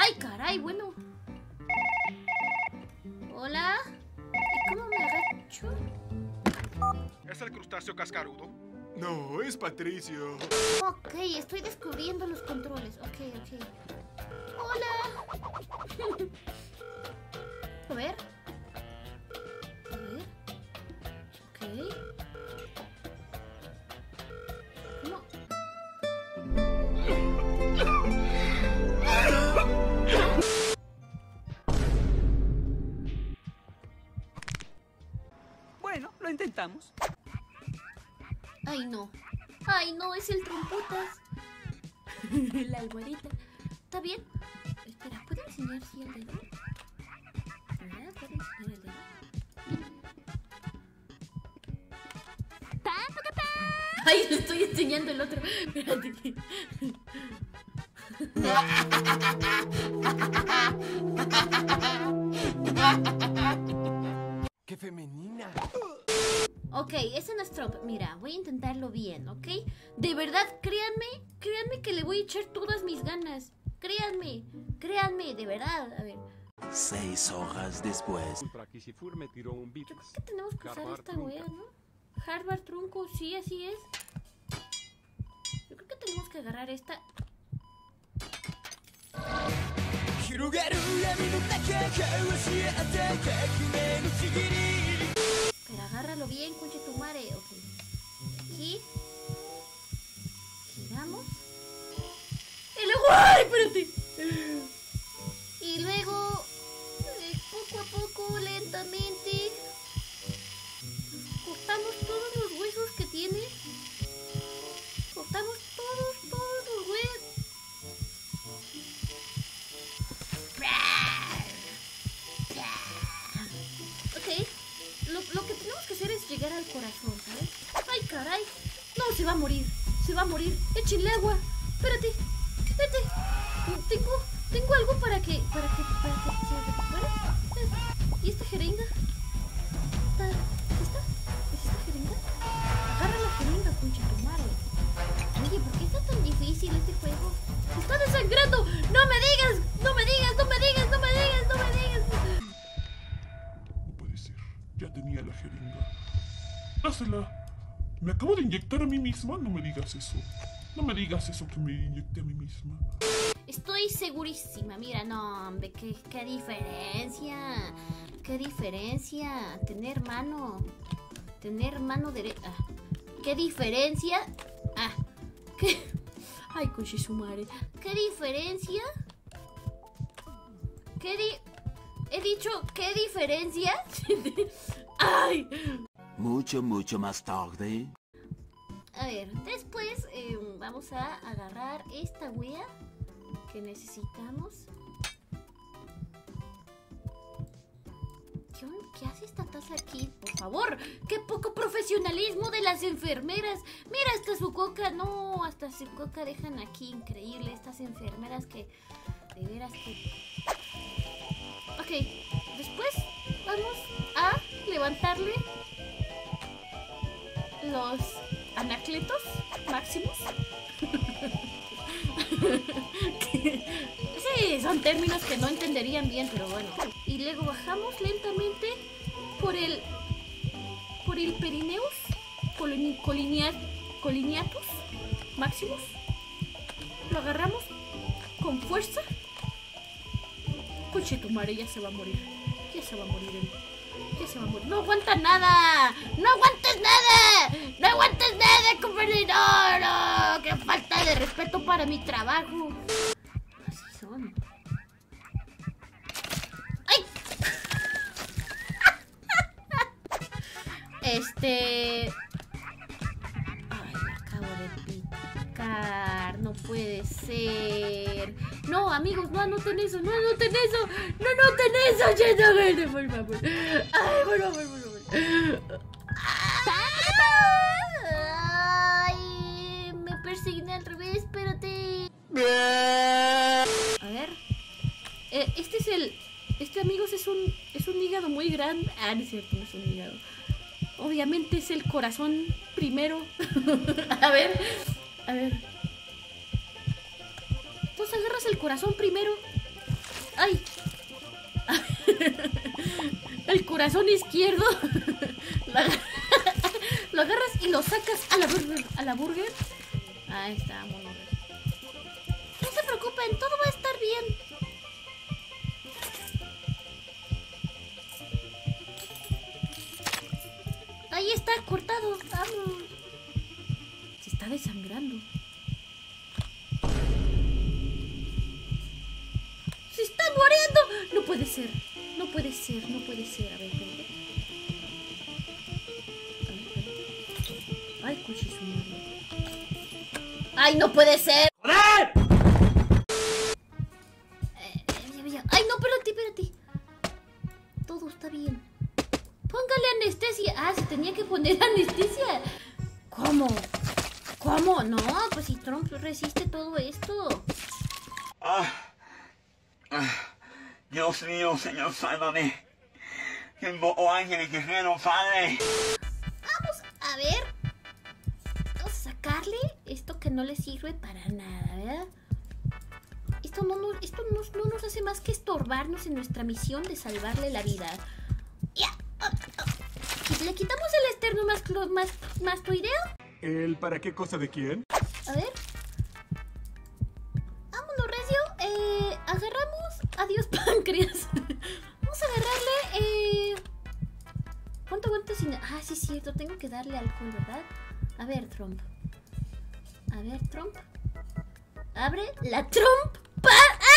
¡Ay, caray! Bueno. Hola. ¿Y cómo me agacho? ¿Es el crustáceo cascarudo? No, es Patricio. Ok, estoy descubriendo los controles. Ok. Hola. A ver. Ok. ¿Cómo? Bueno, lo intentamos. Ay, no, es el tromputas. La almohadita. ¿Está bien? Espera, ¿puedo enseñar si el dedo? ¿Verdad? ¿Puedo enseñar el dedo? Ay, le estoy enseñando el otro. Espérate. ¡Qué femenina! Ok, ese no es Trump. Mira, voy a intentarlo bien, ¿ok? De verdad, créanme que le voy a echar todas mis ganas. Créanme, de verdad. A ver. 6 horas después. Prakisifur me tiró un beat. Yo creo que tenemos que usar Harvard esta trunca. wea, ¿no? Harvard trunco, sí, así es. Yo creo que tenemos que agarrar esta. Pero agárralo bien, conche tu madre. Ok. Aquí. Giramos. Y luego. ¡Ay, espérate! Y luego. Poco a poco, lentamente. Cortamos todos los huesos que tiene. Cortamos todos los huesos. Ok. Lo que tenemos que hacer es llegar al corazón, ¿sabes? ¡Ay, caray! No, se va a morir. Échenle agua. Espérate. Tengo algo para que se recupere. ¿Y esta jeringa? ¿Es esta jeringa? Agarra la jeringa, concha tu madre. Oye, ¿por qué está tan difícil este juego? ¡Se está desangrando! ¡No me digas! No puede ser. Ya tenía la jeringa. Dásela. Me acabo de inyectar a mí misma. No me digas eso. No me digas eso que me inyecté a mí misma. Estoy segurísima. Mira, no, hombre, qué diferencia. Qué diferencia. Tener mano derecha. ¿Qué diferencia? ¿Qué? Ay, coche su madre. ¿Qué diferencia? He dicho, ¿qué diferencia? ¡Ay! Mucho más tarde. A ver, después vamos a agarrar esta wea que necesitamos. ¿Qué hace esta taza aquí? Por favor, qué poco profesionalismo de las enfermeras. Mira, hasta su coca, no, hasta su coca dejan aquí. Increíble, estas enfermeras que de veras que... Ok, después vamos a levantarle los anacletos máximos. Sí, son términos que no entenderían bien, pero bueno. Y luego bajamos lentamente por el perineus, coliniatus máximos. Lo agarramos con fuerza. Coche tu madre, ya se va a morir. Ya se va a morir él. Ya se va a morir. ¡No aguanta nada! ¡No aguantes nada! ¡No aguantes nada, compadre! ¡No! ¡Qué falta de respeto para mi trabajo! Así son. ¡Ay! Ay, me acabo de picar. No puede ser. No, amigos, no anoten eso. No anoten eso. No anoten eso. Ya no, gente, por favor. Ay, por favor. Ay, me persigné al revés. Espérate. A ver. Este, amigos, es un hígado muy grande. No es cierto, no es un hígado. Obviamente es el corazón primero. A ver. Entonces agarras el corazón primero. ¡Ay! El corazón izquierdo. Lo agarras y lo sacas a la burger. Ahí está, mono. No se preocupen, todo va a estar bien. Ahí está, cortado. Vamos. Se está desangrando. ¡Se está muriendo! No puede ser. No puede ser, no puede ser. A ver, espérate. Ay, coche su madre. ¡Ay, no puede ser! ¡Joder! Ay, no, espérate. Todo está bien. Póngale anestesia. Ah, se tenía que poner anestesia. ¿Cómo? No, pues si Trump resiste todo esto. Dios mío, Señor, sálvame. Que invoco ángeles guerreros, Padre. Vamos a ver. Vamos a sacarle esto que no le sirve para nada, ¿verdad? Esto no nos hace más que estorbarnos en nuestra misión de salvarle la vida. Ya. ¿Le quitamos el externo mastoideo? ¿El para qué cosa de quién? A ver. Vámonos, recio. Agarramos. Adiós, páncreas. Vamos a agarrarle. ¿Cuánto aguanta sin.? Ah, sí, es cierto. Tengo que darle alcohol, ¿verdad? A ver, Trump. Abre la trompa.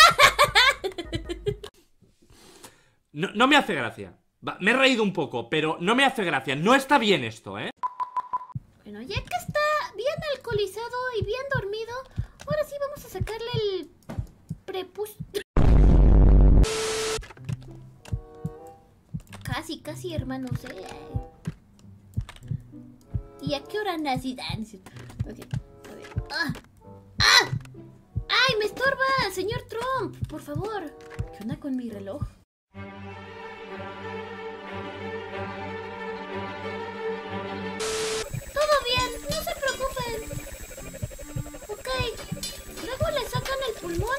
No me hace gracia. Me he reído un poco, pero no me hace gracia. No está bien esto, ¿eh? Bueno, ya que está bien alcoholizado y bien dormido, ahora sí vamos a sacarle el Casi, hermanos, ¿Y a qué hora nací? Ok, a ver. ¡Ay, me estorba, señor Trump! Por favor. ¿Qué onda con mi reloj? Todo bien, no se preocupen. Ok. Luego le sacan el pulmón.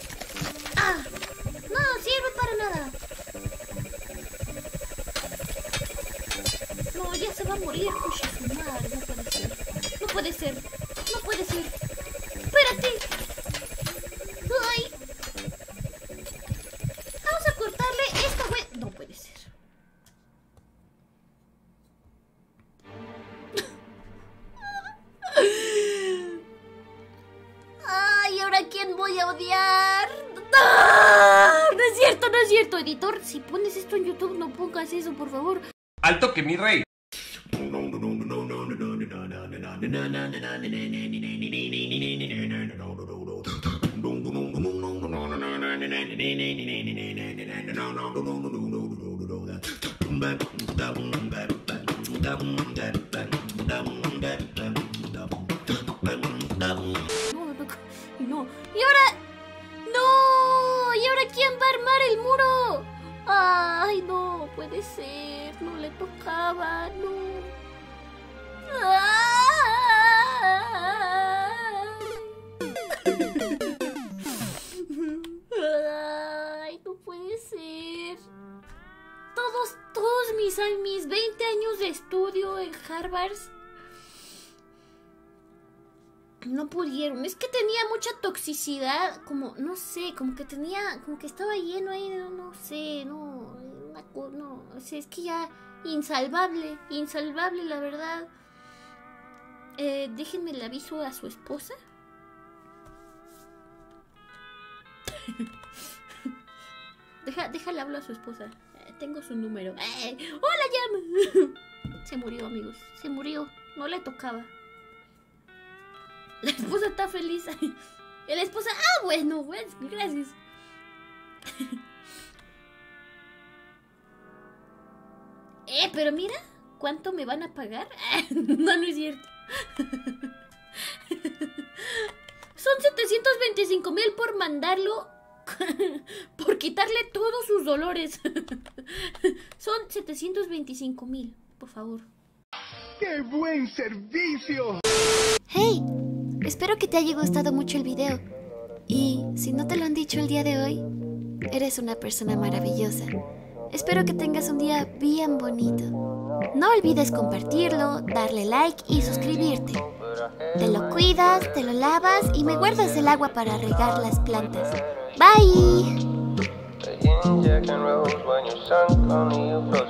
No sirve para nada. No, ya se va a morir. Pucha, su madre, no puede ser. Espérate. Ay. Vamos a cortarle esta güey. No puede ser. Ay, ¿ahora quién voy a odiar? ¡No! No es cierto, editor. Si pones esto en YouTube, no pongas eso, por favor. ¡Alto que mi rey! No. ¿Y ahora? ¡No! ¿Y ahora quién va a armar el muro? ¡Ay, no! Puede ser. No le tocaba, no. Ay, no puede ser. Todos mis 20 años de estudio en Harvard no pudieron. Es que tenía mucha toxicidad, como, no sé, como que estaba lleno ahí, no sé, o sea, es que ya insalvable, la verdad. Déjenme el aviso a su esposa. Déjale hablo a su esposa. Tengo su número. ¡Hola, Yam! Se murió, amigos. Se murió. No le tocaba. La esposa está feliz. Y la esposa, bueno, gracias. Pero mira, ¿cuánto me van a pagar? No es cierto. Son 725,000 por mandarlo. Por quitarle todos sus dolores. Son 725,000, por favor. ¡Qué buen servicio! Hey, espero que te haya gustado mucho el video. Y si no te lo han dicho el día de hoy, Eres una persona maravillosa. Espero que tengas un día bien bonito. No olvides compartirlo, darle like y suscribirte. Te lo cuidas, te lo lavas y me guardas el agua para regar las plantas. Bye.